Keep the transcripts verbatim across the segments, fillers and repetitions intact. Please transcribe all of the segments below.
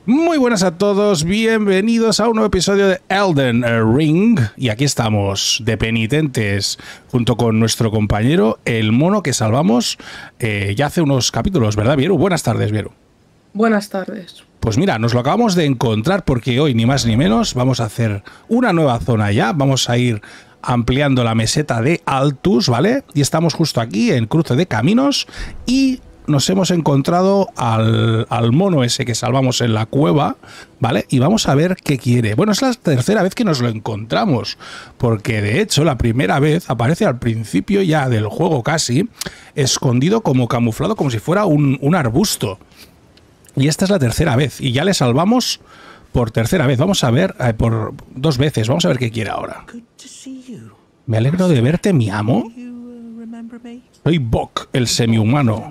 Muy buenas a todos, bienvenidos a un nuevo episodio de Elden Ring. Y aquí estamos, de penitentes, junto con nuestro compañero, el mono que salvamos eh, ya hace unos capítulos, ¿verdad, Vieru? Buenas tardes, Vieru. Buenas tardes. Pues mira, nos lo acabamos de encontrar porque hoy, ni más ni menos, vamos a hacer una nueva zona ya. Vamos a ir ampliando la meseta de Altus, ¿vale? Y estamos justo aquí, en cruce de caminos, y nos hemos encontrado al, al mono ese que salvamos en la cueva, ¿vale? Y vamos a ver qué quiere. Bueno, es la tercera vez que nos lo encontramos, porque de hecho la primera vez aparece al principio ya del juego casi, escondido como camuflado, como si fuera un, un arbusto. Y esta es la tercera vez, y ya le salvamos por tercera vez. Vamos a ver, eh, por dos veces, vamos a ver qué quiere ahora. Me alegro de verte, mi amo. Soy Bok, el semihumano.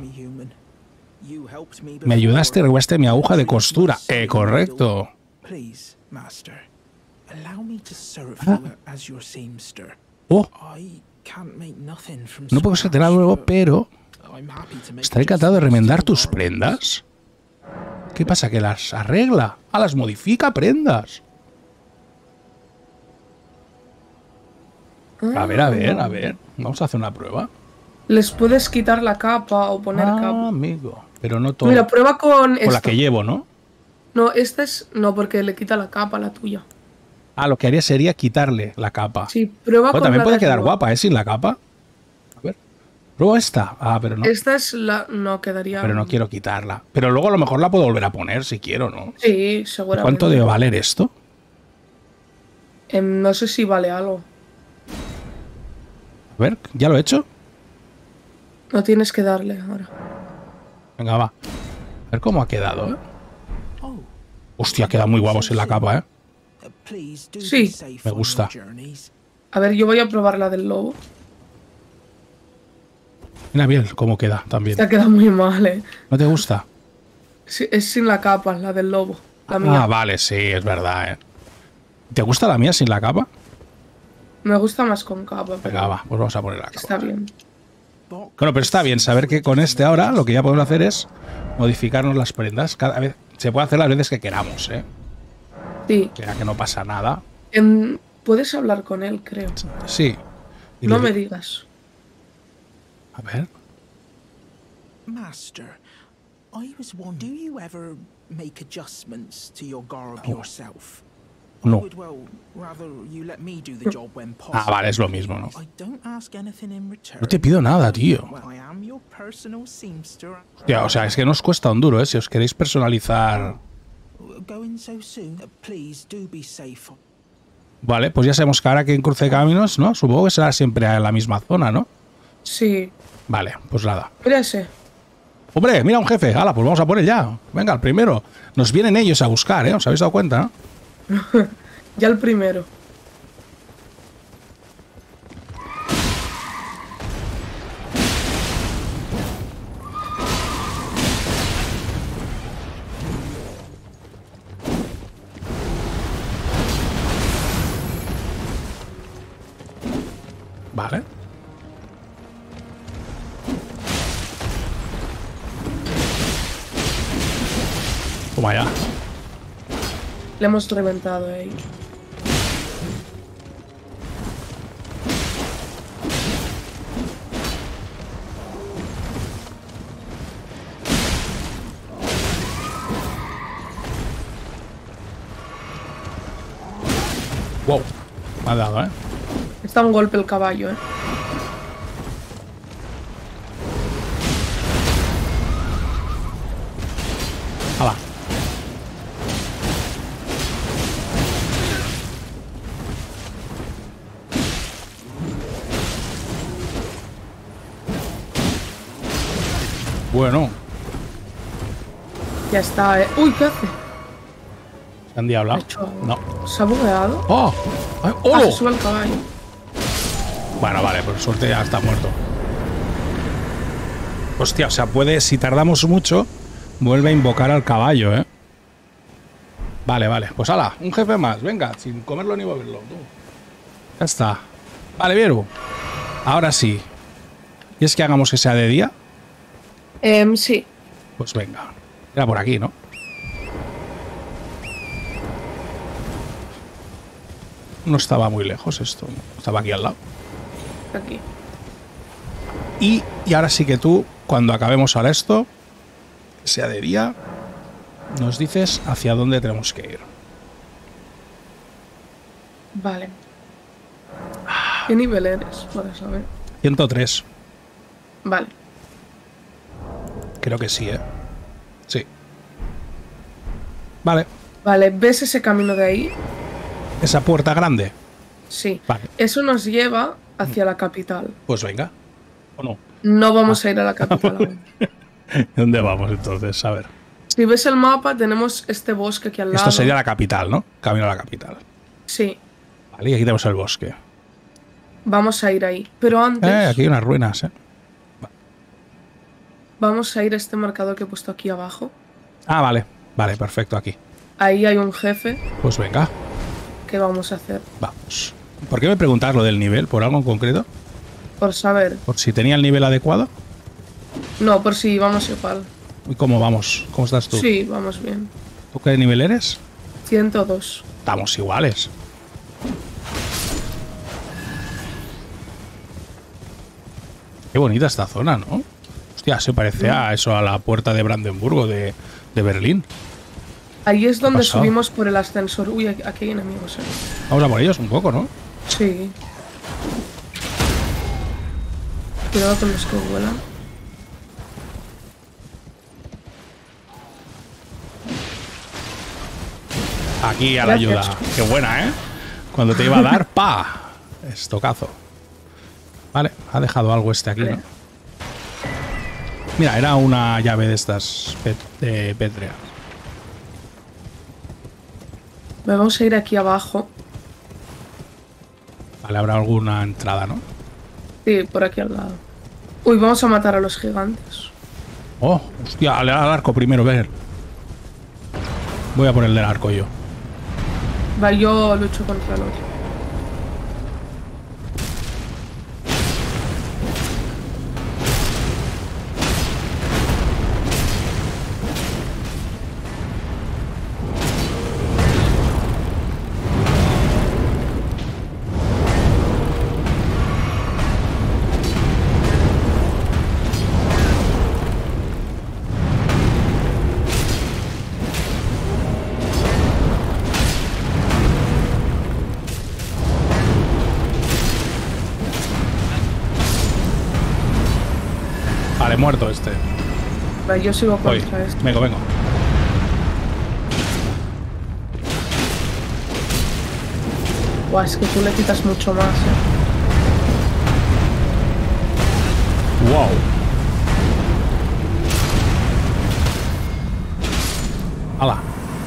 Me ayudaste y regulaste mi aguja de costura. Eh, correcto. Ah. Oh. No puedo ser nada nuevo, pero estaré encantado de remendar tus prendas. ¿Qué pasa? ¿Que las arregla? Ah, las modifica prendas. A ver, a ver, a ver. Vamos a hacer una prueba. Les puedes quitar la capa o poner ah, capa. amigo. Pero no todo. Mira, prueba con Con la que llevo, ¿no? No, esta es... No, porque le quita la capa, la tuya. Ah, lo que haría sería quitarle la capa. Sí, prueba bueno, con también la puede de quedar arriba. guapa, ¿eh? Sin la capa. A ver. Prueba esta. Ah, pero no. Esta es la... No, quedaría... Pero no quiero quitarla. Pero luego a lo mejor la puedo volver a poner si quiero, ¿no? Sí, seguramente. ¿Cuánto debe valer esto? Eh, no sé si vale algo. A ver, ¿ya lo he hecho? No tienes que darle ahora. Venga, va. A ver cómo ha quedado, ¿eh? Hostia, queda muy guapo sin la capa, ¿eh? Sí. Me gusta. A ver, yo voy a probar la del lobo. Mira bien cómo queda también. Esta queda muy mal, ¿eh? ¿No te gusta? Sí, es sin la capa, la del lobo. La mía. Ah, vale, sí, es verdad, ¿eh? ¿Te gusta la mía sin la capa? Me gusta más con capa. Pero Venga, va, pues vamos a poner la capa. está bien. Bueno, pero está bien saber que con este ahora lo que ya podemos hacer es modificarnos las prendas. Cada vez se puede hacer las veces que queramos, ¿eh? Sí. Mira que no pasa nada. En... Puedes hablar con él, creo. Sí. Y No le- me digas. A ver. Master, I was wondering, do you ever make adjustments to your garb No. yourself? No. I would, well, rather you let me do the job when possible. Ah, vale, es lo mismo, ¿no? I don't ask anything in return. No te pido nada, tío. Well, I am your personal seamster. Hostia, o sea, es que no os cuesta un duro, ¿eh? Si os queréis personalizar... Going so soon? Uh, Please do be safe. Vale, pues ya sabemos que ahora que en cruce de caminos, ¿no? Supongo que será siempre en la misma zona, ¿no? Sí. Vale, pues nada. Mira ese. Hombre, mira un jefe. Hala, pues vamos a por él ya. Venga, el primero. Nos vienen ellos a buscar, ¿eh? ¿Os habéis dado cuenta, no? Ya el primero. Vale. Toma ya. Le hemos reventado ahí. Wow. Me ha dado, ¿eh? Está un golpe el caballo, ¿eh? Hala. Bueno, Ya está, ¿eh? Uy, ¿qué hace? ¿se han diablado? Ha hecho- No. ¿Se ha bugueado? ¡Oh! ¡Ay, Ah, ¡oh! se sube el caballo. Bueno, vale, por suerte ya está muerto. Hostia, o sea, puede, si tardamos mucho, vuelve a invocar al caballo, ¿eh? Vale, vale. Pues ala, un jefe más. Venga, sin comerlo ni beberlo. Tú. Ya está. Vale, Vieru. Ahora sí. ¿Quieres que hagamos que sea de día? Eh, sí. Pues venga. Era por aquí, ¿no? No estaba muy lejos esto. Estaba aquí al lado. Aquí. Y, y ahora sí que tú, cuando acabemos ahora esto, que sea de día, nos dices hacia dónde tenemos que ir. Vale. ¿Qué nivel eres? Para saber. ciento tres. Vale. Creo que sí, ¿eh? Sí. Vale. Vale, ¿ves ese camino de ahí? ¿Esa puerta grande? Sí. Vale. Eso nos lleva hacia la capital. Pues venga. ¿O no? No vamos a ir a la capital aún. ¿Dónde vamos entonces? A ver. Si ves el mapa, tenemos este bosque aquí al lado. Esto sería la capital, ¿no? Camino a la capital. Sí. Vale, y aquí tenemos el bosque. Vamos a ir ahí. Pero antes, Eh, aquí hay unas ruinas, ¿eh? vamos a ir a este marcador que he puesto aquí abajo. Ah, vale. Vale, perfecto, aquí. Ahí hay un jefe. Pues venga, ¿Qué vamos a hacer? vamos. ¿Por qué me preguntas lo del nivel? ¿Por algo en concreto? Por saber. ¿Por si tenía el nivel adecuado? No, por si vamos igual. ¿Y cómo vamos? ¿Cómo estás tú? Sí, vamos bien. ¿Tú qué nivel eres? ciento dos. Estamos iguales. Qué bonita esta zona, ¿no? Hostia, se parece a eso, a la puerta de Brandenburgo de, de Berlín. Ahí es donde pasado? subimos por el ascensor. Uy, aquí aquí hay enemigos, eh. Vamos a por ellos un poco, ¿no? Sí. Cuidado con los que vuelan. Aquí a la ayuda. Gracias. Qué buena, ¿eh? Cuando te iba a dar, ¡pa! Estocazo. Vale, ha dejado algo este aquí, ¿no? Vale. Mira, era una llave de estas pet de pétrea. Vamos a ir aquí abajo. Vale, habrá alguna entrada, ¿no? Sí, por aquí al lado. Uy, vamos a matar a los gigantes. Oh, hostia, al, al arco primero, ver. Voy a por el del arco yo. Va, yo lucho contra el otro. Vale, muerto este. Va, yo sigo Voy. contra este. Vengo, vengo. Buah, es que tú le quitas mucho más, eh. Wow. ¡Hala!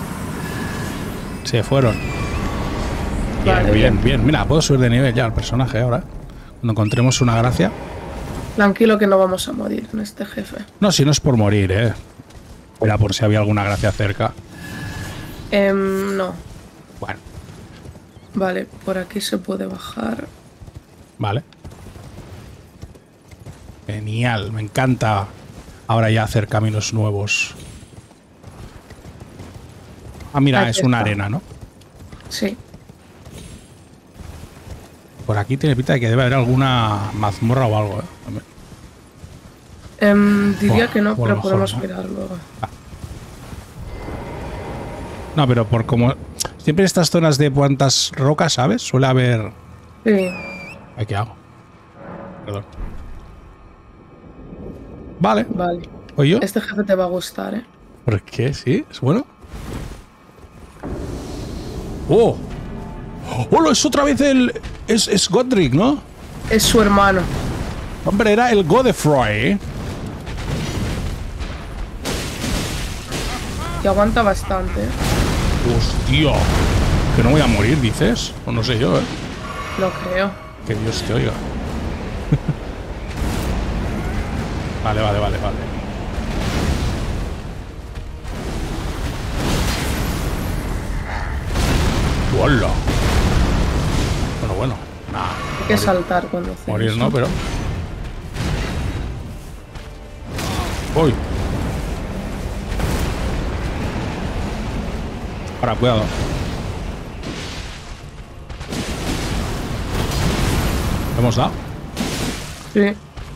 Se fueron. Bien, Vale, bien, bien. bien. Mira, puedo subir de nivel ya al personaje ahora. Cuando encontremos una gracia. Tranquilo que no vamos a morir en este jefe. No, si no es por morir, eh. Era por si había alguna gracia cerca. Em, no. Bueno, Vale, por aquí se puede bajar. vale. Genial, me encanta ahora ya hacer caminos nuevos. Ah, mira, Aquí es una está. arena, ¿no? Sí. Por aquí tiene pinta de que debe haber alguna mazmorra o algo, ¿eh? También. Em, diría Buah, que no, o a lo pero mejor podemos no. mirar luego. No, pero por como... Siempre en estas zonas de cuantas rocas, ¿sabes? Suele haber... Sí. Ay, ¿qué hago? Perdón. Vale. Vale. ¿Oye yo? Este jefe te va a gustar, eh. ¿Por qué? ¿Sí? ¿Es bueno? ¡Oh! ¡Hola! Es otra vez el... Es, es Godric, ¿no? Es su hermano. Hombre, era el Godefroy, ¿eh? Que aguanta bastante, eh. ¡Hostia! Que no voy a morir, dices. O no sé yo, ¿eh? Lo creo. Que Dios te oiga. Vale, vale, vale, vale. ¡Hola! Bueno, bueno. Nah, Hay que morir, saltar cuando hace morir eso. no, pero... ¡Uy! Ahora, cuidado. ¿Hemos dado? Sí.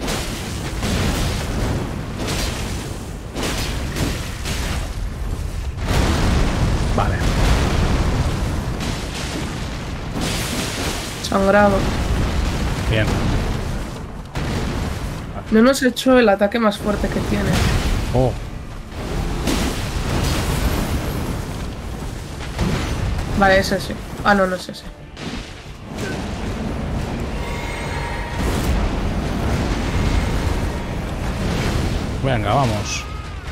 Vale. Sangrado. Bien. No nos he hecho el ataque más fuerte que tiene. Oh. Vale, ese sí. Ah, no, no es ese. Venga, vamos.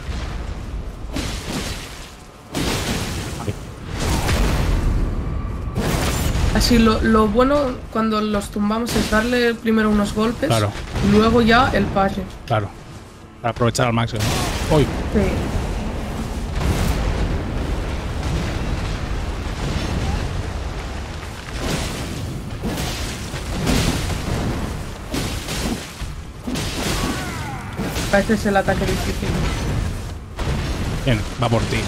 Así, lo, lo bueno cuando los tumbamos es darle primero unos golpes. Claro. Y luego ya el parry. Claro. Para aprovechar al máximo. Uy. Sí. Este es el ataque difícil. Bien, va por ti.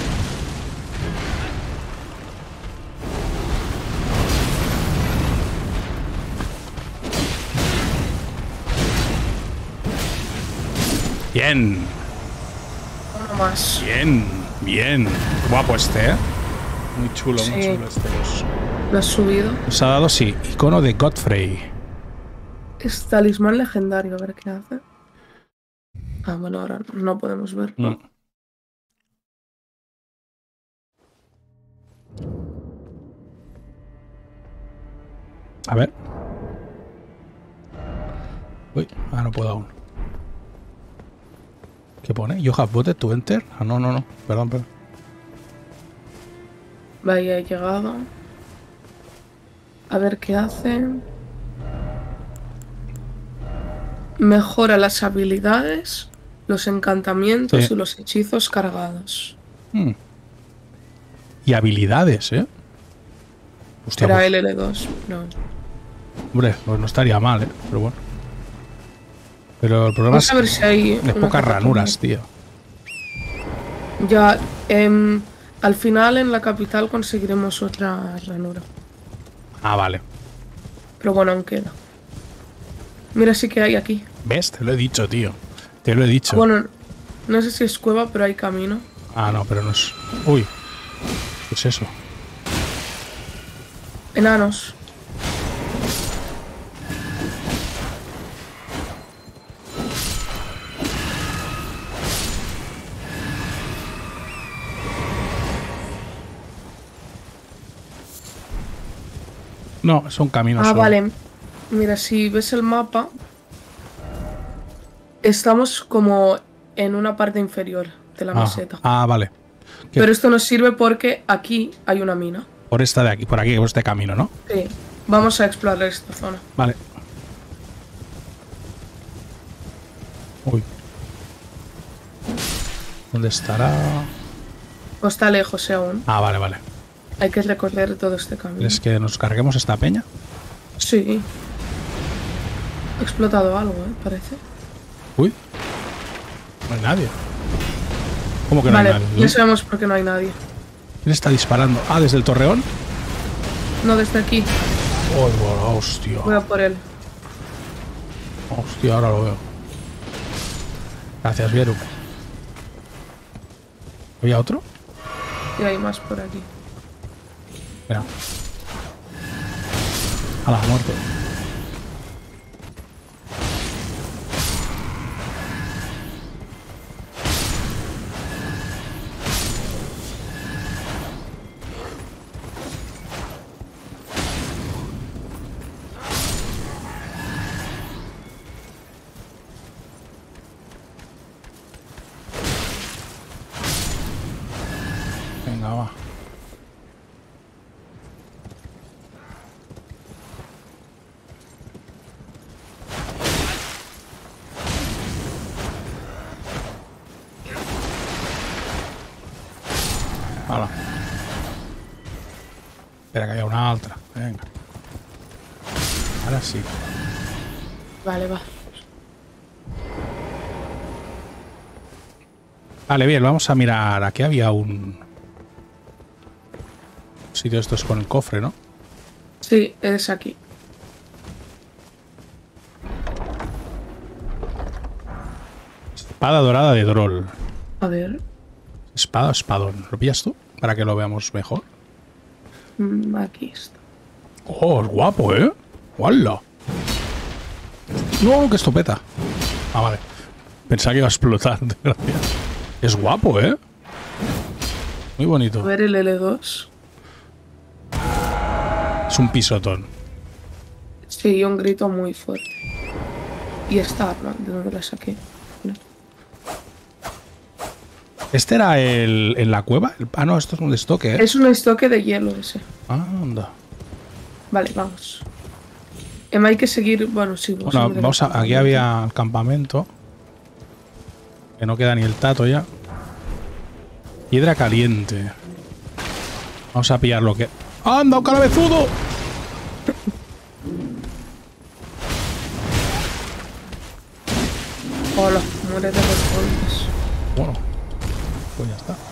Bien, Uno más. bien, bien. Guapo este, ¿eh? Muy chulo, muy Sí. chulo este boss. Lo has subido. Nos ha dado, sí, icono de Godfrey. Es talismán legendario, a ver qué hace. Ah, bueno, ahora no podemos verlo. Mm. A ver. Uy, ah, no puedo aún. ¿Qué pone? You have voted to enter. Ah, no, no, no. Perdón, perdón. Vaya, he llegado. A ver qué hace. Mejora las habilidades, los encantamientos Sí. y los hechizos cargados. Mm. Y habilidades, ¿eh? Hostia, Era pues, el L dos. No. hombre, pues no estaría mal, ¿eh? Pero bueno. Pero el problema Vamos es a ver si hay. es una pocas capa ranuras, tío. también. Ya, em, al final en la capital conseguiremos otra ranura. Ah, vale. Pero bueno, aún queda. Mira, sí que hay aquí. ¿Ves? Te lo he dicho, tío. Te lo he dicho. Bueno, no sé si es cueva, pero hay camino. Ah, no, pero no es... Uy. ¿Qué es eso? Enanos. No, son caminos. Ah, solo. vale. Mira, si ves el mapa, estamos como en una parte inferior de la Ah, meseta. ah, vale. ¿Qué? Pero esto nos sirve porque aquí hay una mina. Por esta de aquí, por aquí, por este camino, ¿no? Sí. Vamos a explorar esta zona. Vale. Uy. ¿Dónde estará? O está lejos eh, aún. Ah, vale, vale. Hay que recorrer todo este camino. ¿Es que nos carguemos esta peña? Sí. Ha explotado algo, ¿eh? Parece. Uy. No hay nadie. ¿Cómo que no Vale, hay nadie? ya sabemos por qué no hay nadie. ¿Quién está disparando? Ah, ¿desde el torreón? No, desde aquí. Oh, bueno, hostia. Voy a por él. Hostia, ahora lo veo. Gracias, Vieru. ¿Había otro? Y hay más por aquí. Mira. A la muerte. Venga, va. Hala. Espera que haya una otra. Venga. Ahora sí. Vale, va. Vale, bien, vamos a mirar. Aquí había un sitio de estos con el cofre, ¿no? Sí, es aquí. Espada dorada de Droll. A ver. Espada o espadón. ¿Lo pillas tú? Para que lo veamos mejor. Mm, aquí está. Oh, es guapo, ¿eh? ¡Hola! No, que esto peta. Ah, vale. Pensaba que iba a explotar. Gracias. Es guapo, ¿eh? Muy A bonito. ver el L dos. Es un pisotón. Sí, un grito muy fuerte. Y esta arma, ¿de dónde la saqué? No. ¿Este era el en la cueva? El- ah, no, esto es un estoque, ¿eh? Es un estoque de hielo ese. Ah, anda. Vale, vamos. Em, hay que seguir. Bueno, sí, vamos Bueno, a ver vamos el a, aquí había el campamento. Que no queda ni el tato ya. Piedra caliente. Vamos a pillar lo que... ¡Anda, un calabezudo! Hola, muere de los golpes. Bueno, pues ya está.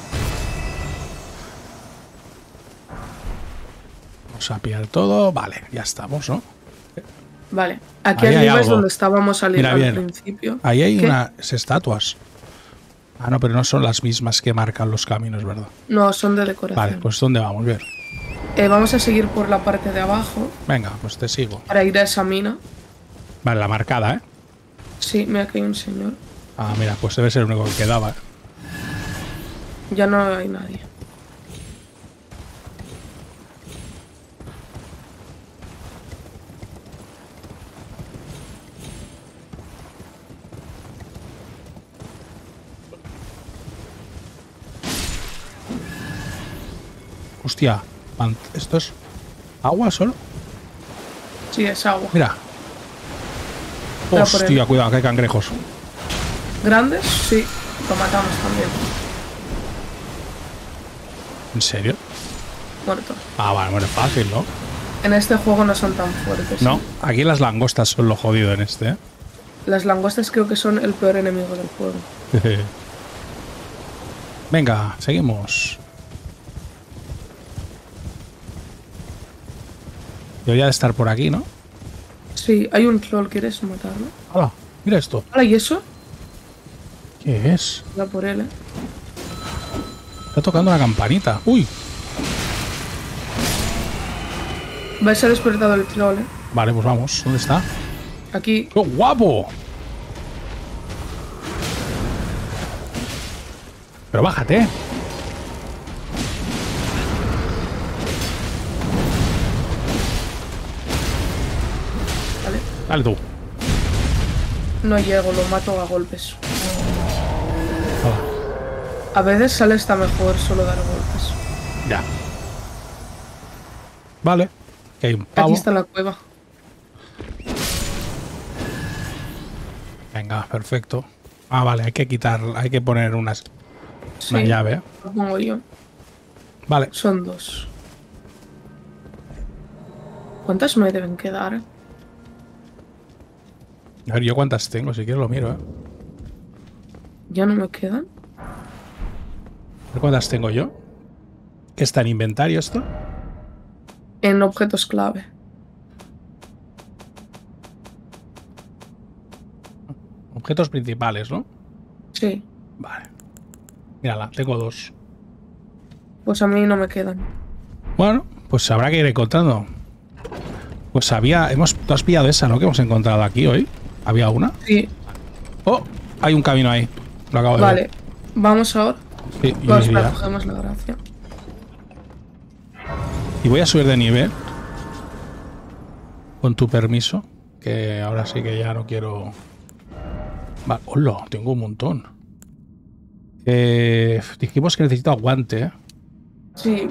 Vamos a pillar todo. Vale, ya estamos, ¿no? Vale, aquí Ahí hay arriba es algo. donde estábamos al, Mira al bien. principio. Ahí hay ¿Qué? unas estatuas. Ah, no, pero no son las mismas que marcan los caminos, ¿verdad? No, son de decoración. Vale, pues ¿dónde vamos? Bien. Eh, vamos a seguir por la parte de abajo Venga, pues te sigo. para ir a esa mina. Vale, la marcada, ¿eh? Sí, mira que hay un señor. Ah, mira, pues debe ser el único que quedaba, ¿eh? Ya no hay nadie. Hostia, man- ¿esto es agua solo? Sí, es agua. Mira. Pero por Hostia, el- cuidado, que hay cangrejos. ¿Grandes? Sí, lo matamos también. ¿En serio? Muerto. Ah, vale, bueno, es fácil, ¿no? En este juego no son tan fuertes. No, aquí las langostas son lo jodido en este, ¿eh? Las langostas creo que son el peor enemigo del juego. Venga, seguimos. Debería de estar por aquí, ¿no? Sí, hay un troll, ¿quieres matarlo? ¡Hala! Mira esto. Hola, ¿y eso? ¿Qué es? Va por él, ¿eh? Está tocando la campanita. ¡Uy! Va a ser despertado el troll, ¿eh? Vale, pues vamos. ¿Dónde está? Aquí. ¡Qué guapo! Pero bájate. Vale. Dale tú. No llego, lo mato a golpes. Hala. A veces sale hasta mejor solo dar golpes. Ya. Vale. Que hay un pavo. Aquí está la cueva. Venga, perfecto. Ah, vale, hay que quitar, hay que poner unas, Sí, una llave. ¿eh? lo pongo yo. Vale. Son dos. ¿Cuántas me deben quedar? A ver, yo cuántas tengo, si quieres lo miro, ¿eh? ¿Ya no me quedan? A ver cuántas tengo yo. ¿Qué está en inventario esto? En objetos clave. Objetos principales, ¿no? Sí. Vale. Mírala, tengo dos. Pues a mí no me quedan. Bueno, pues habrá que ir encontrando. Pues había... Hemos, tú has pillado esa, ¿no? Que hemos encontrado aquí hoy. ¿Había una? Sí. Oh, hay un camino ahí. Lo acabo de Vale. ver. Vamos ahora. Sí, yo Vamos, iría. la cogemos la gracia. Y voy a subir de nivel. Con tu permiso. Que ahora sí que ya no quiero... Vale. Hola, tengo un montón. Eh, dijimos que necesito aguante, ¿eh? Sí.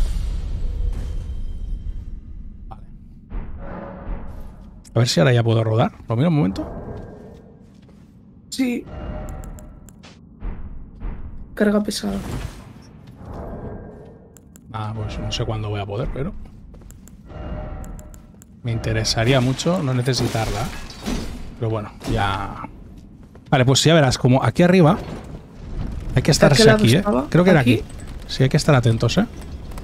Vale. A ver si ahora ya puedo rodar. ¿Lo miro un momento? Sí. Carga pesada. Ah, pues no sé cuándo voy a poder, pero... Me interesaría mucho no necesitarla. Pero bueno, ya... Vale, pues ya verás, como aquí arriba... Hay que estarse lado aquí, ¿eh? estaba? Creo que era ¿Aquí? aquí. Sí, hay que estar atentos, ¿eh?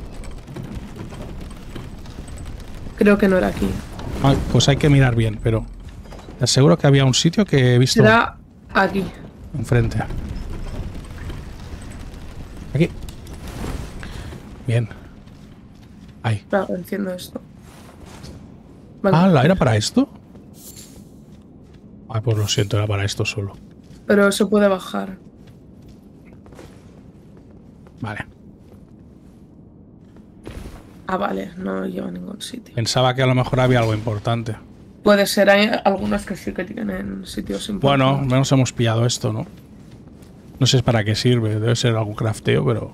Creo que no era aquí. Ay, pues hay que mirar bien, pero... Te aseguro que había un sitio que he visto... Será aquí. Enfrente. Aquí. Bien. Ahí. Claro, enciendo esto. Ah, ¿la era para esto? Ah, pues lo siento, era para esto solo. Pero se puede bajar. Vale. Ah, vale, no lleva a ningún sitio. Pensaba que a lo mejor había algo importante. Puede ser, hay algunos que sí que tienen sitios importantes. Bueno, al menos hemos pillado esto, ¿no? No sé para qué sirve, debe ser algún crafteo, pero...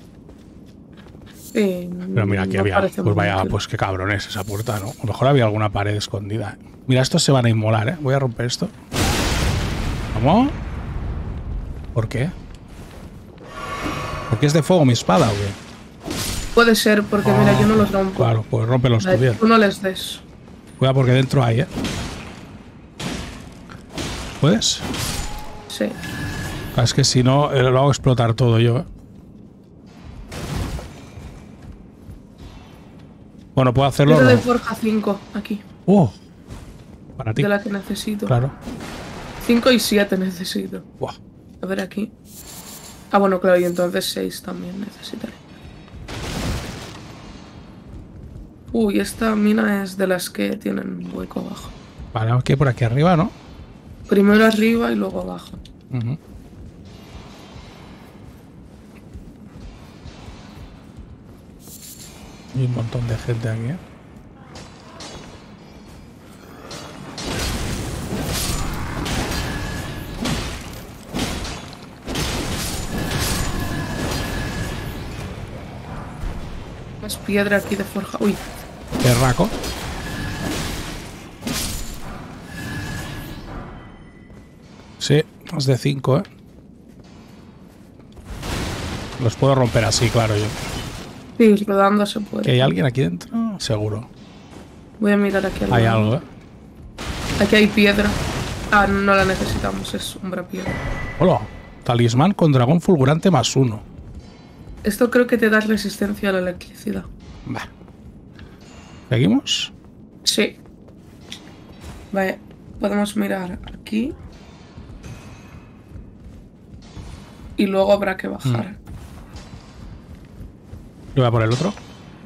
Sí, Pero mira, aquí no había... parece Pues muy vaya, útil. pues qué cabrón es esa puerta, ¿no? A lo mejor había alguna pared escondida. Mira, estos se van a inmolar, ¿eh? Voy a romper esto. ¿Cómo? ¿Por qué? ¿Por qué es de fuego mi espada o qué? Puede ser, porque mira, yo no los rompo. Claro, pues rómpelos tú Vale, bien. tú no les des. Cuidado porque dentro hay, ¿eh? ¿Puedes? Sí. Ah, es que si no, eh, lo hago explotar todo yo, ¿eh? Bueno, puedo hacerlo. Piedra de No. forja cinco, aquí. ¡Oh! Para ti. De la que necesito. Claro. cinco y siete necesito. Buah. A ver aquí. Ah, bueno, claro, y entonces seis también necesitaré. Uy, esta mina es de las que tienen hueco abajo. Vale, aquí por aquí arriba, ¿no? Primero arriba y luego abajo. Uh-huh. Hay un montón de gente aquí, ¿eh? Más piedra aquí de forja. Uy, Terraco. Sí, más de cinco, ¿eh? Los puedo romper así, claro, yo. sí, rodando se puede. ¿Que hay alguien aquí dentro? Seguro. Voy a mirar aquí al Hay lado. algo, ¿eh? Aquí hay piedra. Ah, no la necesitamos, es sombra piedra. Hola. Talismán con dragón fulgurante más uno. Esto creo que te da resistencia a la electricidad. Va. ¿Seguimos? Sí. Vale, podemos mirar aquí. Y luego habrá que bajar. Yo voy a por el otro.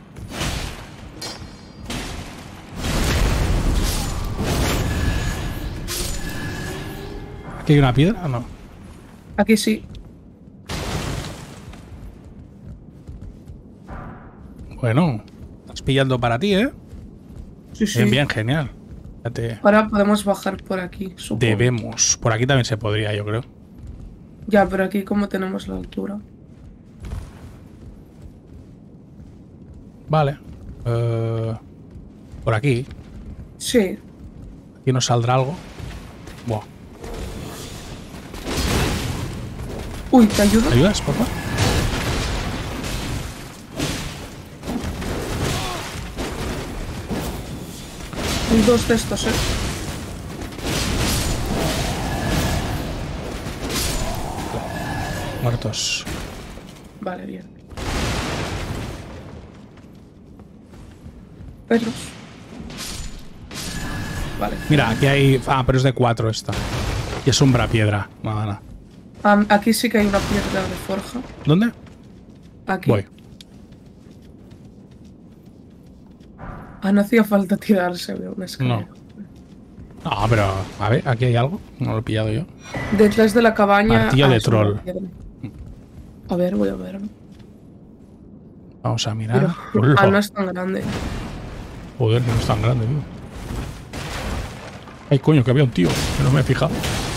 ¿Aquí hay una piedra? No. Aquí sí. Bueno, estás pillando para ti, ¿eh? Sí, sí. Bien, bien, genial. Fíjate. Ahora podemos bajar por aquí, supongo. Debemos. Por aquí también se podría, yo creo. Ya, pero aquí como tenemos la altura. Vale. Eh, por aquí. Sí. Aquí nos saldrá algo. Buah. Uy, ¿te ayuda? ¿Me ayudas, por favor? Hay dos de estos, eh. Muertos. Vale, bien. Perros. Vale. Mira, aquí hay... Ah, pero es de cuatro esta. Y es sombra piedra. Nada, nada. Am, aquí sí que hay una piedra de forja. ¿Dónde? Aquí. Voy. Ah, no hacía falta tirarse, veo una escalera. No, pero... A ver, aquí hay algo. No lo he pillado yo. Detrás de la cabaña... Martillo de es una troll. piedra. A ver, voy a ver. Vamos a mirar. Pero, Hola. ah, no es tan grande. Joder, que no es tan grande, tío. Ay, coño, que había un tío. Que no me he fijado.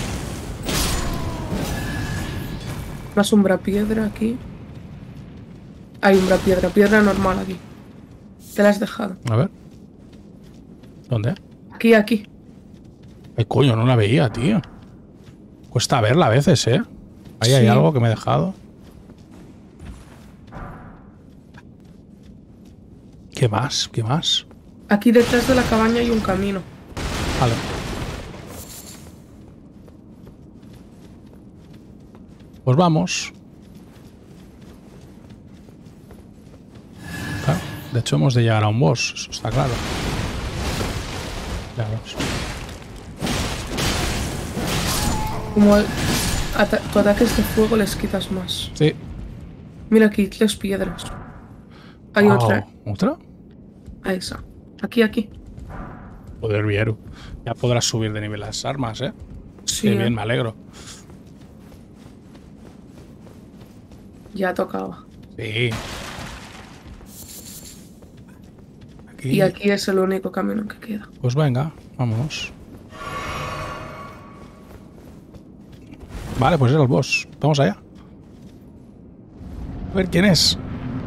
Una sombra piedra aquí. Hay umbra piedra, piedra normal aquí. Te la has dejado. A ver. ¿Dónde? Aquí, aquí. Ay, coño, no la veía, tío. Cuesta verla a veces, ¿eh? Ahí hay Sí. algo que me he dejado. ¿Qué más? ¿Qué más? Aquí detrás de la cabaña hay un camino. Vale. Pues vamos. Claro. De hecho, hemos de llegar a un boss. Eso está claro. Ya vemos. Como ata tu ataques de fuego les quitas más. Sí. Mira aquí, tres piedras. Hay Wow. otra. ¿Otra? A esa. Aquí, aquí. Joder, Vieru. Ya podrás subir de nivel las armas, ¿eh? Sí. Qué bien, me alegro. Ya tocaba. Sí. Aquí. Y aquí es el único camino que queda. Pues venga, vámonos. Vale, pues era el boss. Vamos allá. A ver quién es.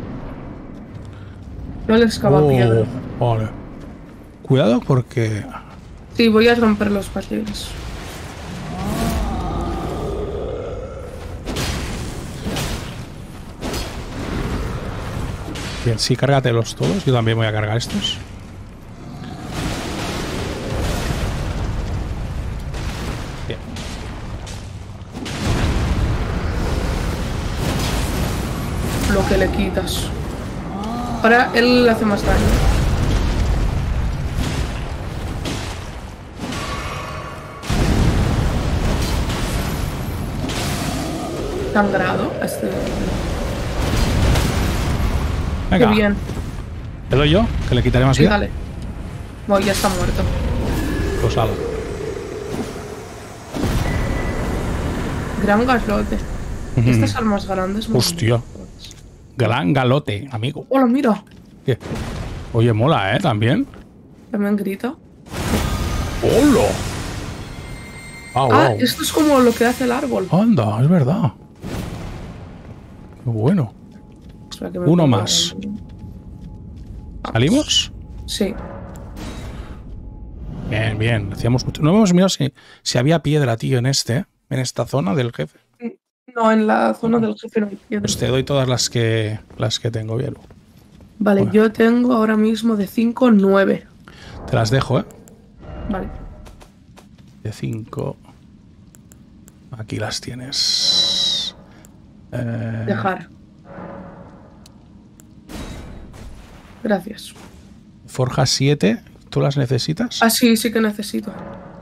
No le excava piedra. Oh, vale. Cuidado porque... Sí, voy a romper los barriles. Bien, sí, cárgatelos todos. Yo también voy a cargar estos. Bien. Lo que le quitas. Ahora él hace más daño. Sangrado. Este... Venga. Qué bien. ¿Le doy yo? Que le quitaré más Sí, vida. dale. Bueno, ya está muerto. Pues ala. Gran garrote. Ujú. Estas armas grandes. me- Hostia. Gran galote, amigo. Hola, mira. ¿Qué? Oye, mola, ¿eh? También. También grita. ¡Hola! Ah, Ah, wow. esto es como lo que hace el árbol. Anda, es verdad. Qué bueno. Espera que me Uno ponga más. el- ¿Salimos? Sí. Bien, bien. Hacíamos mucho. No hemos mirado si, si había piedra, tío, en este, en esta zona del jefe. No, en la zona del jefe no hay piedra. Pues te doy todas las que las que tengo, bien. Vale, Bueno. yo tengo ahora mismo de cinco, nueve. Te las dejo, ¿eh? Vale. De cinco. Aquí las tienes. Eh, Dejar. Gracias. Forja siete. ¿Tú las necesitas? Ah, sí, sí que necesito.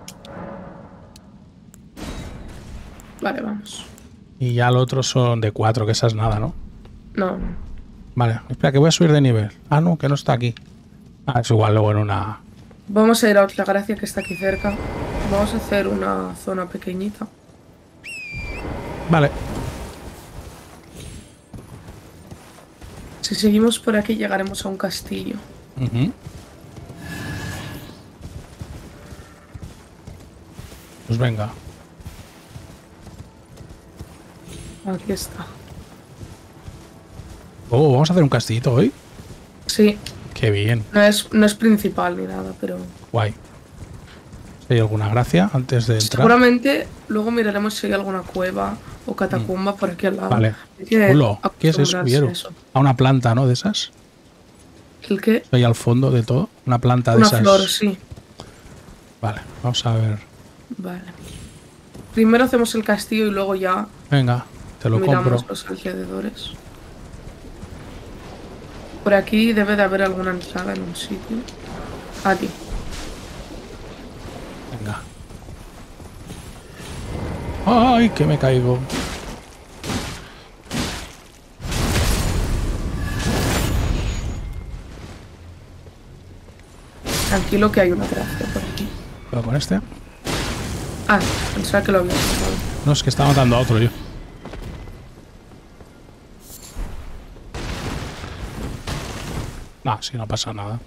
Vale, vamos. Y ya lo otro son de cuatro, que esas nada, ¿no? No, Vale, espera, que voy a subir de nivel. Ah, no, que no está aquí. Ah, es igual, luego en una... vamos a ir a otra gracia que está aquí cerca. Vamos a hacer una zona pequeñita. Vale. Si seguimos por aquí llegaremos a un castillo. Ujú. Pues venga. Aquí está. Oh, vamos a hacer un castillito hoy. Sí, Qué bien. no es, no es principal ni nada, pero... Guay. Si hay alguna gracia antes de entrar. Seguramente luego miraremos si hay alguna cueva o catacumba por aquí al lado. Vale. Hay que Hola, ¿qué es eso, acostumbrarse Vieru? a eso. A una planta, ¿no? De esas. ¿El qué? Ahí al fondo de todo. Una planta de Una esas. flor, sí. Vale, vamos a ver. Vale. Primero hacemos el castillo y luego ya Venga, te lo miramos compro. los alrededores. Por aquí debe de haber alguna entrada en un sitio. Aquí. Venga. ¡Ay, que me caigo! Tranquilo que hay una gracia por aquí. ¿Puedo con este? Ah, pensaba que lo había sacado. No, es que estaba matando a otro yo. No, si no pasa nada.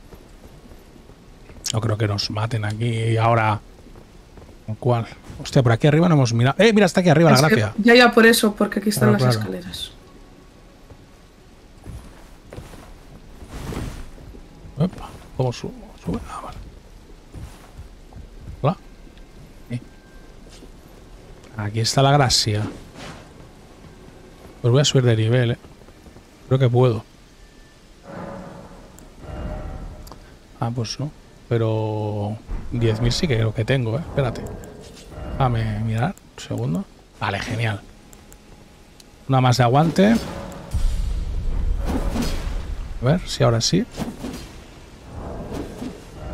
No creo que nos maten aquí y ahora. ¿Cuál? Hostia, por aquí arriba no hemos mirado. ¡Eh, mira, está aquí arriba la Es que- gracia! ya, ya, por eso, porque aquí están Claro, las claro. escaleras. Epa, ¿cómo subo? ¿Sube? Ah, vale. Hola. Sí. Aquí está la gracia. Pues voy a subir de nivel, eh. Creo que puedo. Ah, pues no. Pero diez mil sí que creo que tengo, eh. Espérate. Déjame mirar. Un segundo. Vale, genial. Una más de aguante. A ver si ahora sí.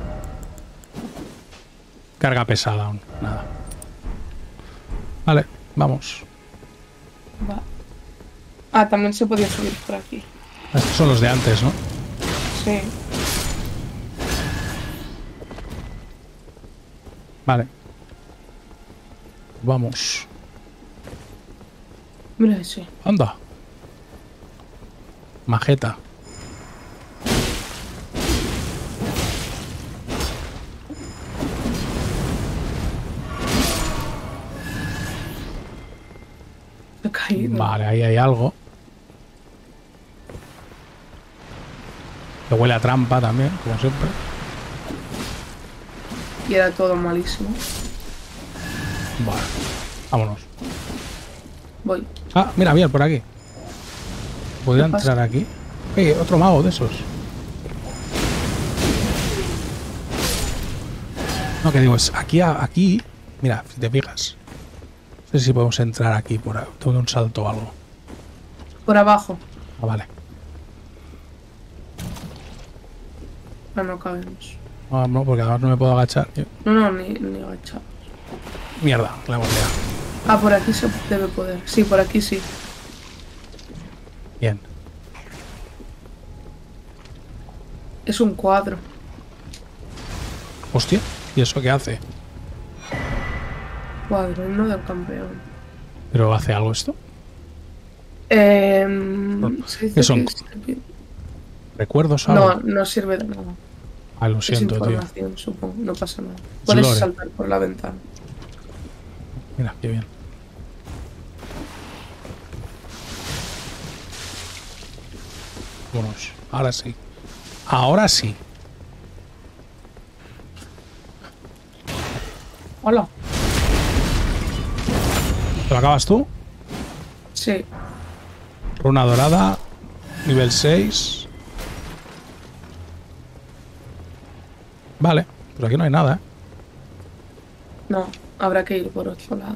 Carga pesada aún. Nada. Vale. Vamos. Va. Ah, también se podía subir por aquí. Estos son los de antes, ¿no? Sí. Vale. Vamos. Mira ese. Anda. Majeta. Se ha caído. Vale, ahí hay algo. Que huele a trampa también, como siempre. Y era todo malísimo. Vale. Vámonos. Voy. Ah, mira, bien, por aquí. ¿Podría ¿Qué pasa? entrar aquí? Eh, otro mago de esos. No, que digo, es aquí, a- aquí. Mira, si te fijas. No sé si podemos entrar aquí por ahí. Tengo un salto o algo. Por abajo. Ah, vale. No, no cabemos. Ah, no, porque además no me puedo agachar. tío. No, no, ni, ni agachado. Mierda, la hemos liado. Ah, por aquí se debe poder. Sí, por aquí sí. Bien. Es un cuadro. Hostia, ¿y eso qué hace? Cuadro, no del campeón. ¿Pero hace algo esto? Eh, se dice ¿Qué son? que sirve- ¿Recuerdos o algo? No, no sirve de nada. Ah, lo Es siento, tío. información, supongo. No pasa nada. Puedes lore. saltar por la ventana. Mira, qué bien. Vámonos. Ahora sí. Ahora sí. Hola. ¿Te lo acabas tú? Sí. Runa dorada. Nivel seis. Vale. Pero aquí no hay nada, ¿eh? No, habrá que ir por otro lado.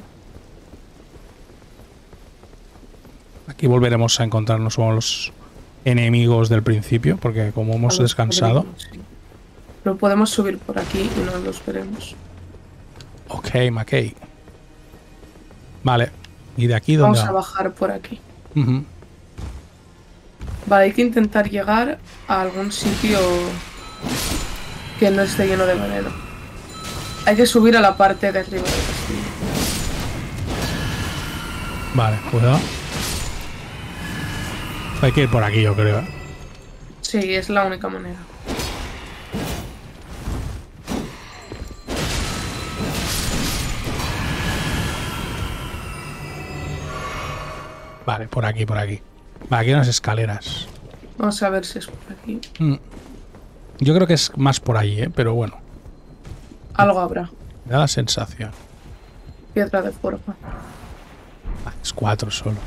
Aquí volveremos a encontrarnos con los enemigos del principio. Porque como hemos A los descansado. podridos, sí. Pero podemos subir por aquí y no los veremos. Ok, McKay. Vale. ¿Y de aquí dónde Vamos a va? bajar por aquí. Ujú. Vale, hay que intentar llegar a algún sitio que no esté lleno de veneno. Hay que subir a la parte de arriba del castillo. Vale, cuidado. Hay que ir por aquí, yo creo, ¿eh? Sí, es la única manera. Vale, por aquí, por aquí. Vale, aquí hay unas escaleras. Vamos a ver si es por aquí. Mm. Yo creo que es más por ahí, ¿eh? Pero bueno, Algo habrá. me da la sensación. Piedra de forma. Ah, es cuatro solo.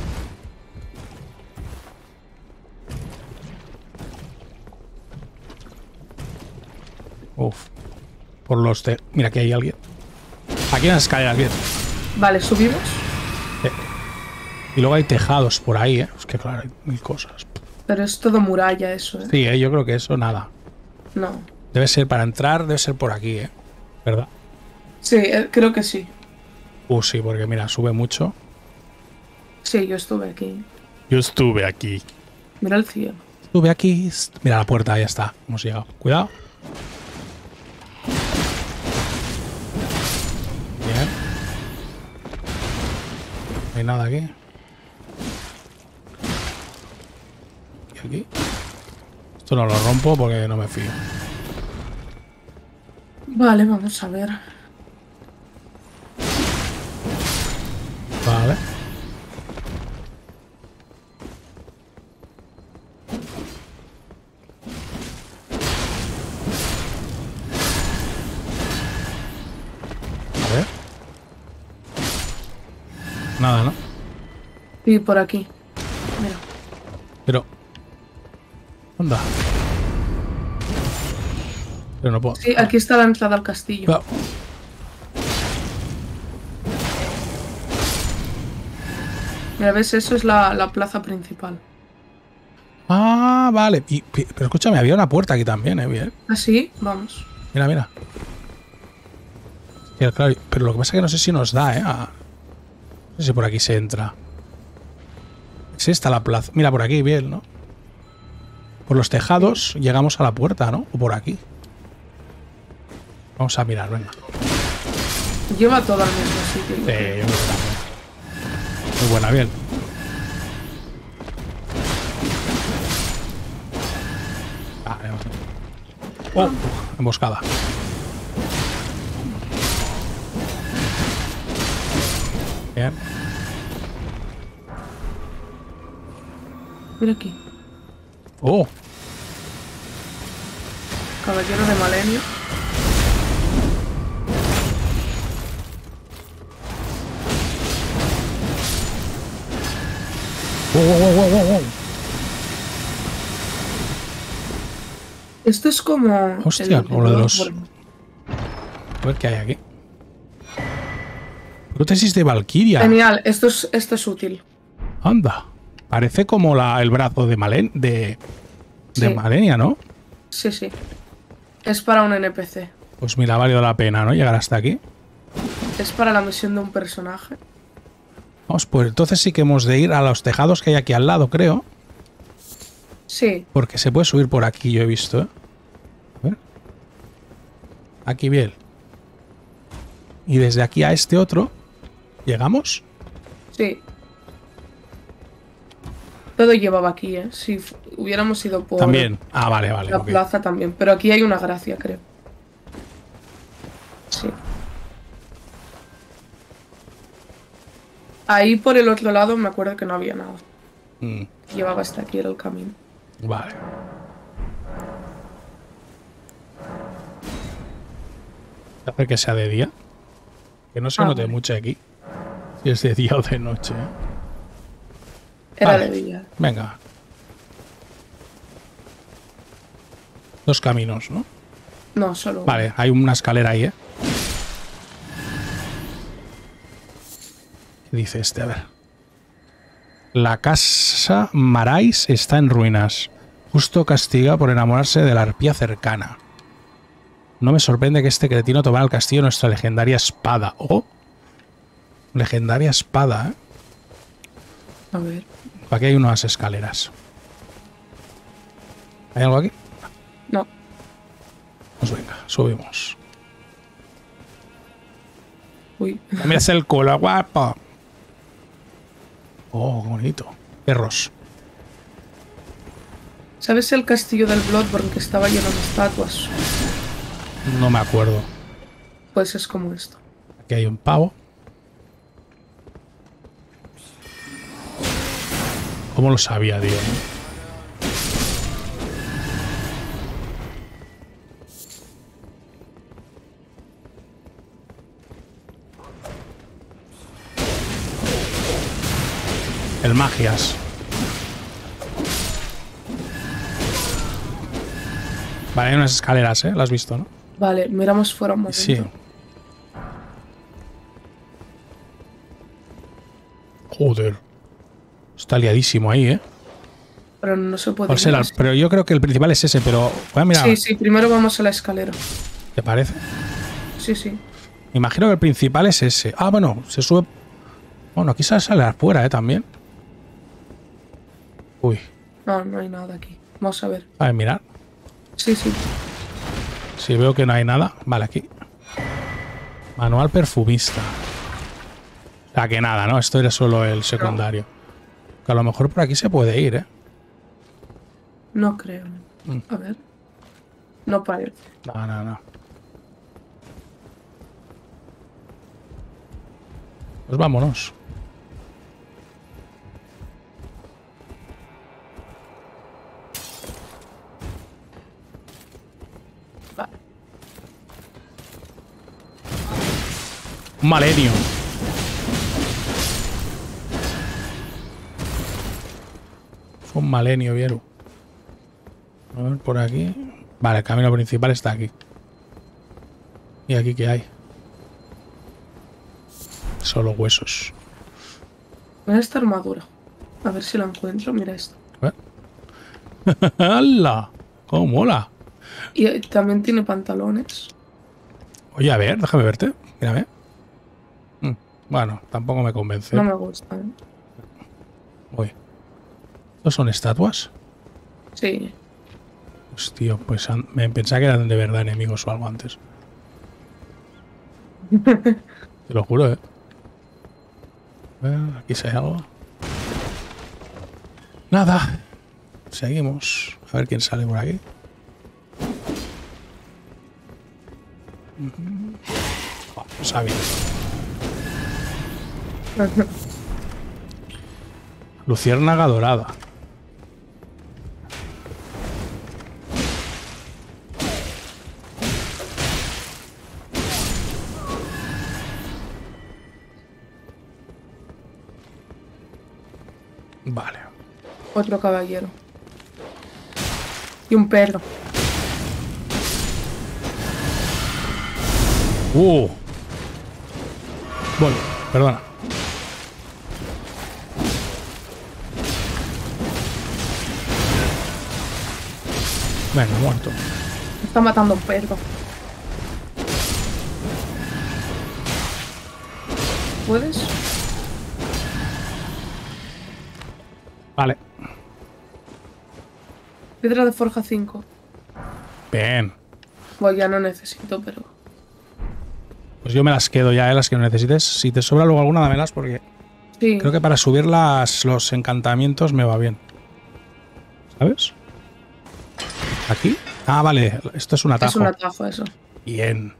Uf. Por los de... Mira, aquí hay alguien. Aquí hay unas escaleras, bien. Vale, subimos. Eh. Y luego hay tejados por ahí, ¿eh? Es que claro, hay mil cosas. Pero es todo muralla eso, ¿eh? Sí, ¿eh? Yo creo que eso nada. No. Debe ser para entrar, debe ser por aquí, ¿eh? ¿Verdad? Sí, eh, creo que sí. Uh, sí, porque mira, sube mucho. Sí, yo estuve aquí. Yo estuve aquí. Mira el cielo. Estuve aquí. est- Mira la puerta, ya está. Hemos llegado. Cuidado. Bien. No hay nada aquí. ¿Y aquí? Esto no lo rompo porque no me fío. Vale, vamos a ver. Vale. A ver. Nada, ¿no? Y por aquí. Mira. Pero... Anda. Pero no puedo... Sí, aquí está la entrada al castillo. Cuidado. Mira, ves, eso es la, la plaza principal. Ah, vale. Y- pi- pero escúchame, había una puerta aquí también, ¿eh? Bien. Así, vamos. Mira, mira. Sí, claro, pero lo que pasa es que no sé si nos da, ¿eh? A- no No sé si por aquí se entra. Es esta la plaza. Mira, por aquí, bien, ¿no? Por los tejados llegamos a la puerta, ¿no? O por aquí. Vamos a mirar, venga. Lleva todo al mismo sitio. Sí, yo creo que también. Muy buena, bien. Vale, vale. Oh, emboscada. Bien. Mira aquí. Oh, Caballero de Malenio. wow, wow, wow, wow, wow. Esto es como... Hostia, el- como lo de el- los- A ver qué hay aquí. Prótesis de Valkyria. Genial, esto es, esto es útil. Anda. Parece como la, el brazo de Malen, de, de Sí. Malenia, ¿no? Sí, sí. Es para un N P C. Pues mira, ha valido la pena, ¿no? Llegar hasta aquí. Es para la misión de un personaje. Vamos, pues entonces sí que hemos de ir a los tejados que hay aquí al lado, creo. Sí. Porque se puede subir por aquí, yo he visto, ¿eh? A ver. Aquí bien. Y desde aquí a este otro, ¿llegamos? Sí. Todo llevaba aquí, ¿eh? Si f- hubiéramos ido por También. Ah, vale, vale. la ok. plaza también. Pero aquí hay una gracia, creo. Sí. Ahí por el otro lado me acuerdo que no había nada. Mm, Llevaba hasta aquí, era el camino. vale. Hacer que sea de día. Que no se Ah, note vale. mucho aquí. Si es de día o de noche. ¿eh? Era Vale. de día. Venga. Dos caminos, ¿no? No, solo. Vale, hay una escalera ahí, ¿eh? ¿Qué dice este? A ver. La casa Marais está en ruinas. Justo castiga por enamorarse de la arpía cercana. No me sorprende que este cretino tomara el castillo nuestra legendaria espada. ¡Oh! Legendaria espada, ¿eh? A ver. Aquí hay unas escaleras. ¿Hay algo aquí? No. Pues venga, subimos. Uy. Mira el culo, guapo. Oh, qué bonito. Perros. ¿Sabes el castillo del Bloodborne que estaba lleno de estatuas? No me acuerdo. Pues es como esto. Aquí hay un pavo. ¿Cómo lo sabía, tío? El Magias. Vale, hay unas escaleras, ¿eh? Las has visto, ¿no? Vale, miramos fuera un momento. Sí. Joder. Está liadísimo ahí, ¿eh? Pero no se puede ¿Cuál ir será? así. Pero yo creo que el principal es ese, pero... Voy a mirar. Sí, sí, primero vamos a la escalera. ¿Te parece? Sí, sí. Me imagino que el principal es ese. Ah, bueno, se sube... Bueno, aquí sale sale afuera, ¿eh? También. Uy. No, no hay nada aquí. Vamos a ver. A ver, mirar. Sí, sí. Si veo que no hay nada. Vale, aquí. Manual perfumista. O sea, que nada, ¿no? Esto era solo el secundario. Que a lo mejor por aquí se puede ir, ¿eh? No creo. Mm. A ver. No parece. No, no, no. Pues vámonos. Vale. Malenio. Fue un malenio, Vieru. A ver, por aquí. Vale, el camino principal está aquí. ¿Y aquí qué hay? Solo huesos. Mira esta armadura. A ver si la encuentro. Mira esto. A ver. ¡Hala! ¡Cómo mola! Y eh, también tiene pantalones. Oye, a ver, déjame verte. Mírame. Mm. Bueno, tampoco me convence. No me gusta. ¿eh? Uy. ¿Estos son estatuas? Sí. Pues tío, pues me pensaba que eran de verdad enemigos o algo antes. Te lo juro, eh. A ver, aquí se hay algo. Nada. Seguimos. A ver quién sale por aquí. Oh, no sabía. Luciérnaga dorada. Vale. Otro caballero. Y un perro. Uh. Voy, perdona. Venga, muerto. Está matando a un perro. ¿Puedes? Vale. Piedra de forja cinco. Bien. Bueno, ya no necesito, pero... Pues yo me las quedo ya, ¿eh? Las que no necesites. Si te sobra luego alguna, dámelas porque Sí. creo que para subir las, los encantamientos me va bien. ¿Sabes? ¿Aquí? Ah, vale. Esto es un atajo. Es un atajo eso. Bien.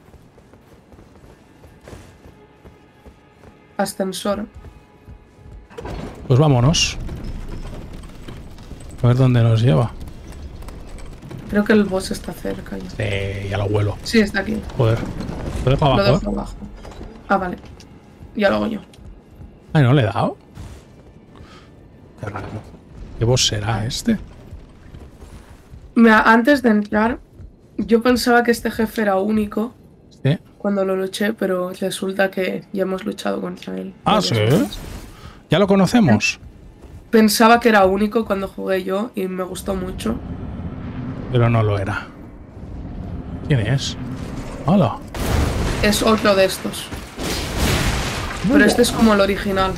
Ascensor. Pues vámonos. A ver dónde nos lleva. Creo que el boss está cerca ya. Sí, ya lo huelo. Sí, está aquí. Joder. Lo dejo abajo. Lo dejo ¿eh? abajo. Ah, vale. Ya lo hago yo. Ay, ¿no le he dado? Qué raro. ¿Qué boss será este? Mira, antes de entrar, yo pensaba que este jefe era único ¿Sí? cuando lo luché, pero resulta que ya hemos luchado contra él. Ah, varias ¿sí? veces. ¿Ya lo conocemos? Pensaba que era único cuando jugué yo y me gustó mucho. Pero no lo era. ¿Quién es? Hola. Es otro de estos. Pero este es como el original.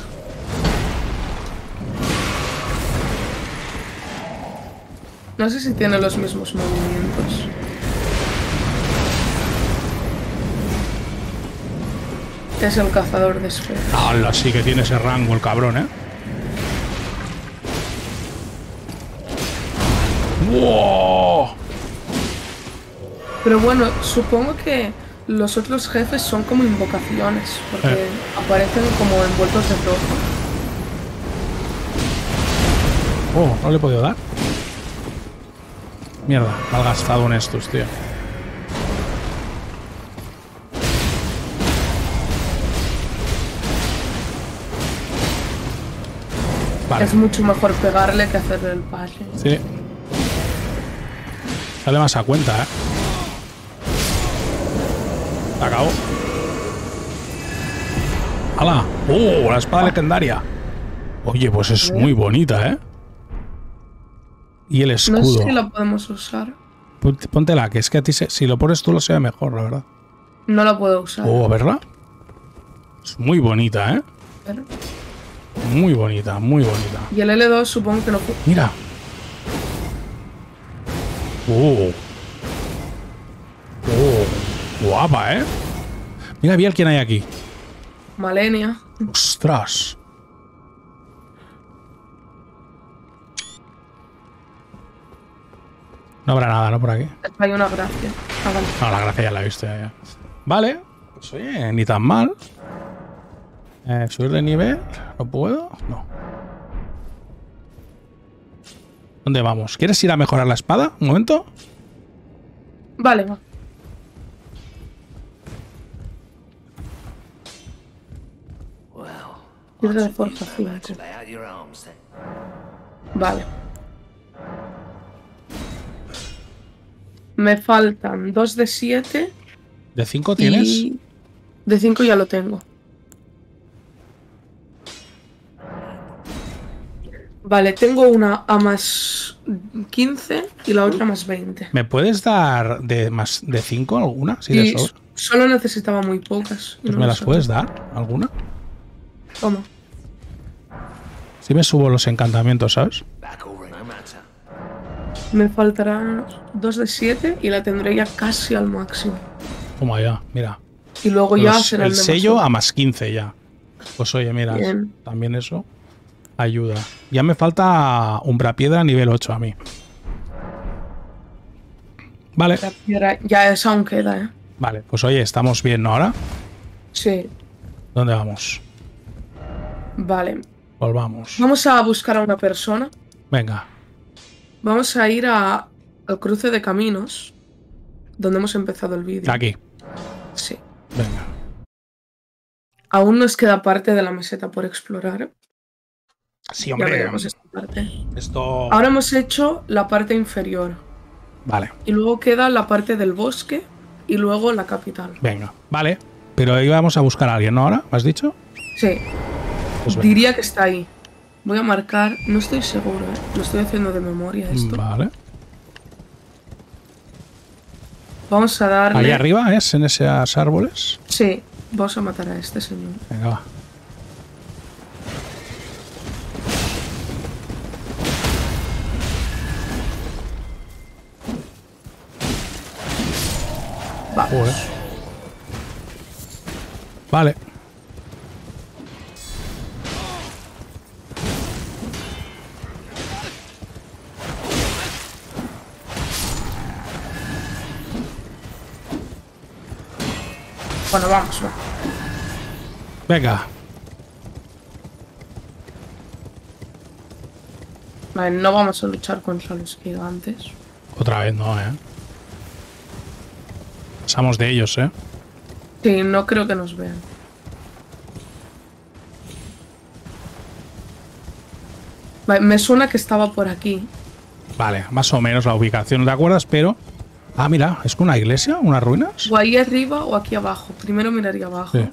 No sé si tiene los mismos movimientos. Es el cazador de esferas. ¡Hala! Sí que tiene ese rango el cabrón, ¿eh? ¡Wow! Pero bueno, supongo que los otros jefes son como invocaciones, porque Eh. aparecen como envueltos de rojo. Oh, no le he podido dar. Mierda, mal gastado en estos, tío. Vale. Es mucho mejor pegarle que hacerle el pase. Sí. Sale más a cuenta, ¿eh? Se acabó. ¡Hala! ¡Oh! La espada legendaria. Oye, pues es muy bonita, ¿eh? Y el escudo. No sé si la podemos usar. Ponte- Póntela, que es que a ti se- si lo pones tú lo se ve mejor, la verdad. No la puedo usar. Oh, ¿verdad? Es muy bonita, ¿eh? Pero- Muy bonita, muy bonita. Y el L dos supongo que no puedo. Mira. Oh. Oh. Guapa, ¿eh? Mira bien quién hay aquí. Malenia. Ostras. No habrá nada, ¿no? Por aquí. Hay una gracia. Ah, vale. No, la gracia ya la he visto. Ya, ya. Vale. Pues oye, ni tan mal. Eh, subir de nivel. ¿No puedo? No. ¿Dónde vamos? ¿Quieres ir a mejorar la espada? Un momento. Vale, va. Piedra de forja cinco. Vale. Me faltan dos de siete. ¿De cinco tienes? Y de cinco ya lo tengo. Vale, tengo una a más quince y la otra más veinte. ¿Me puedes dar de más de cinco alguna? Sí, de Y sobra. solo necesitaba muy pocas. y Pues no ¿me lo las sé. puedes dar? ¿Alguna? ¿Cómo? Si me subo los encantamientos, ¿sabes? Me faltarán dos de siete y la tendré ya casi al máximo. Toma ya, mira. Y luego ya Los- será el de más sello uno. a más quince ya. Pues oye, mira, Bien. también eso ayuda. Ya me falta umbrapiedra nivel ocho a mí. Vale, La piedra ya esa aún queda, ¿eh? vale, pues oye, estamos bien, ¿no? Ahora, Sí. ¿dónde vamos? Vale. Volvamos. Vamos a buscar a una persona. Venga, Vamos a ir a, al cruce de caminos, donde hemos empezado el vídeo. aquí. Sí. Venga. Aún nos queda parte de la meseta por explorar. Sí, Ya hombre, veremos esta parte. esto... Ahora hemos hecho la parte inferior. Vale, Y luego queda la parte del bosque y luego la capital. venga, vale. Pero ahí vamos a buscar a alguien, ¿no? Ahora, ¿me has dicho? Sí. Pues venga. Diría que está ahí. Voy a marcar, no estoy seguro, ¿eh? Lo estoy haciendo de memoria esto. Vale. Vamos a darle... Ahí arriba es, en esos árboles. Sí, vamos a matar a este señor. Venga, va. Vamos. Joder. Vale. Bueno, vamos, va. Venga. Vale, no vamos a luchar contra los gigantes. Otra vez no, ¿eh? Pasamos de ellos, ¿eh? Sí, no creo que nos vean. Vale, me suena que estaba por aquí. Vale, más o menos la ubicación, ¿no te acuerdas? Pero... Ah, mira, ¿es una iglesia? ¿Unas ruinas? O ahí arriba o aquí abajo. Primero miraría abajo. Sí.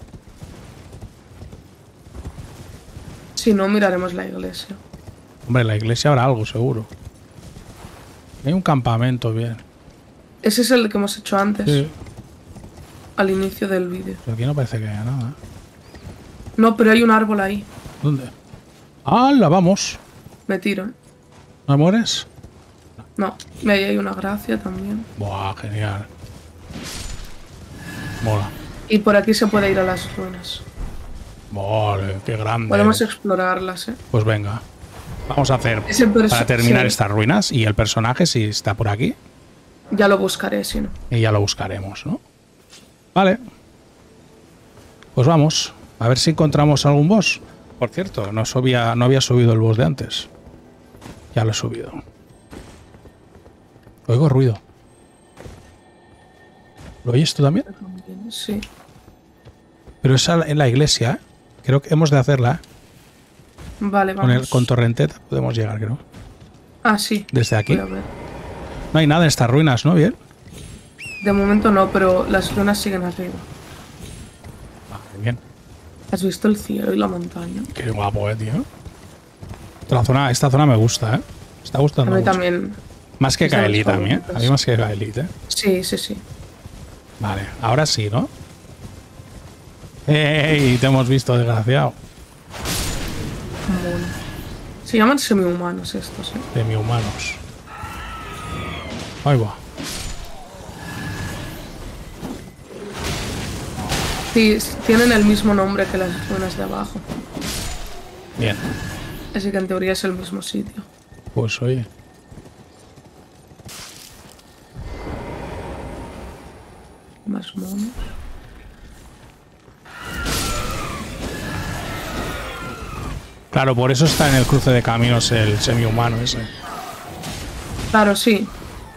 Si no, miraremos la iglesia. Hombre, en la iglesia habrá algo, seguro. Hay un campamento, bien. Ese es el que hemos hecho antes, Sí. al inicio del vídeo. Pero aquí no parece que haya nada. No, pero hay un árbol ahí. ¿Dónde? ¡Hala, vamos! Me tiro, ¿eh? ¿No mueres? No, ahí hay una gracia también. Buah, genial. Mola. Y por aquí se puede ir a las ruinas. Vale, qué grande. Podemos explorarlas, ¿eh? Pues venga. Vamos a hacer Ese perso- para terminar sí. estas ruinas y el personaje si está por aquí Ya lo buscaré, si no. y ya lo buscaremos, ¿no? Vale. Pues vamos. A ver si encontramos algún boss. Por cierto, no, subía, no había subido el boss de antes. Ya lo he subido. Oigo ruido. ¿Lo oyes tú también? Sí. Pero es a la- en la iglesia, ¿eh? Creo que hemos de hacerla, ¿eh? Vale, Con, vamos. el, con torrenteta podemos llegar, creo. Ah, sí. Desde aquí. Voy a ver. No hay nada en estas ruinas, ¿no? Bien. De momento no, pero las ruinas siguen arriba. Vale, bien. ¿Has visto el cielo y la montaña? Qué guapo, eh, tío. Esta zona, esta zona me gusta, ¿eh? Me está A gustando mí mucho. también. Más que es de mis Kaelid también, ¿eh? favoritas. A mí más que Kaelid, ¿eh? Sí, sí, sí. Vale, ahora sí, ¿no? ¡Ey! Te hemos visto, desgraciado. Mono. Se llaman semi-humanos estos, ¿eh? Semi-humanos. Ahí va. Sí, s- tienen el mismo nombre que las ruinas de abajo. Bien. Así que en teoría es el mismo sitio. Pues oye. Más monos. Claro, por eso está en el cruce de caminos el semi-humano ese. Claro, sí.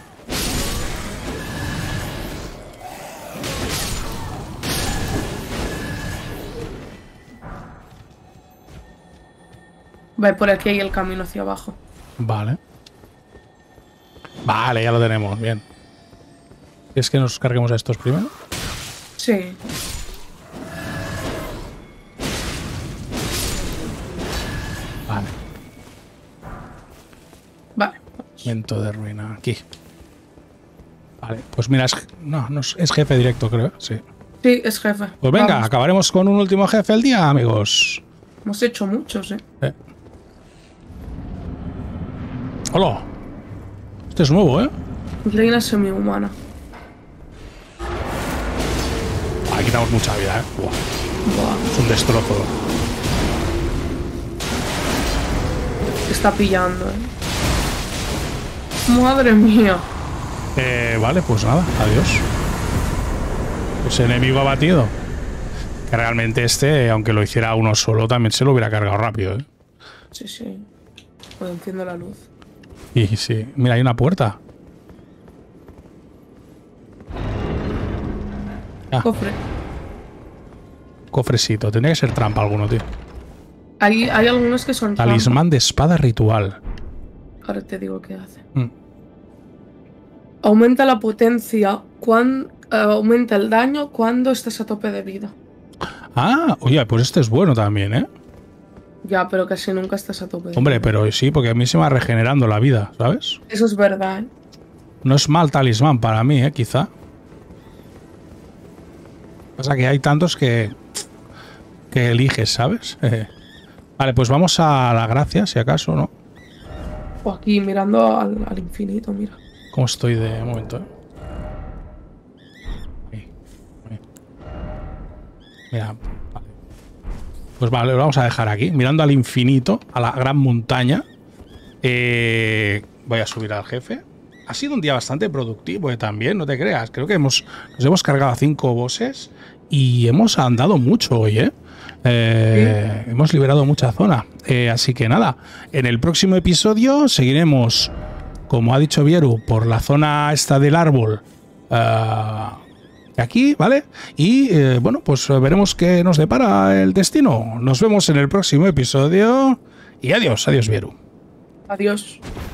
Va por aquí hay el camino hacia abajo. Vale. Vale, ya lo tenemos, bien. ¿Es que nos carguemos a estos primero? Sí. Vale. Vento de ruina. Aquí. Vale, pues mira, es, no, no es, es jefe directo, creo. Sí. Sí, es jefe. Pues venga, Vamos. acabaremos con un último jefe del día, amigos. Hemos hecho muchos, ¿eh? Eh. Hola. Este es nuevo, ¿eh? Reina semihumana. Aquí quitamos mucha vida, ¿eh? Buah, Buah, es un destrozo. te está pillando, ¿eh? Madre mía. Eh, vale, pues nada, adiós. Pues enemigo abatido. Que realmente este, aunque lo hiciera uno solo, también se lo hubiera cargado rápido, ¿eh? Sí, sí. Pues enciendo la luz. Y sí, mira, hay una puerta. Ah, Cofre. cofrecito. Tendría que ser trampa alguno, tío. Hay, hay algunos que son trampa. Talismán de espada ritual. Ahora te digo qué hace. Mm. Aumenta la potencia cuando... aumenta el daño cuando estés a tope de vida. Ah, oye, pues este es bueno también, ¿eh? Ya, pero casi nunca estás a tope de Hombre, vida. pero sí, porque a mí se me va regenerando la vida, ¿sabes? Eso es verdad, ¿eh? No es mal talismán para mí, ¿eh? Quizá. Pasa que hay tantos que... que eliges, ¿sabes? Eh. Vale, pues vamos a la gracia, si acaso, ¿no? O aquí mirando al, al infinito, mira. ¿Cómo estoy de momento, eh? Ahí, ahí. Mira, vale. Pues vale, lo vamos a dejar aquí, mirando al infinito, a la gran montaña. Eh, voy a subir al jefe. Ha sido un día bastante productivo, eh, también, no te creas. Creo que hemos, nos hemos cargado a cinco bosses y hemos andado mucho hoy, ¿eh? Eh, ¿Sí? Hemos liberado mucha zona. Eh, así que nada, en el próximo episodio seguiremos, como ha dicho Vieru, por la zona esta del árbol. Uh, aquí, ¿vale? Y eh, bueno, pues veremos qué nos depara el destino. Nos vemos en el próximo episodio. Y adiós, adiós, Vieru. Adiós.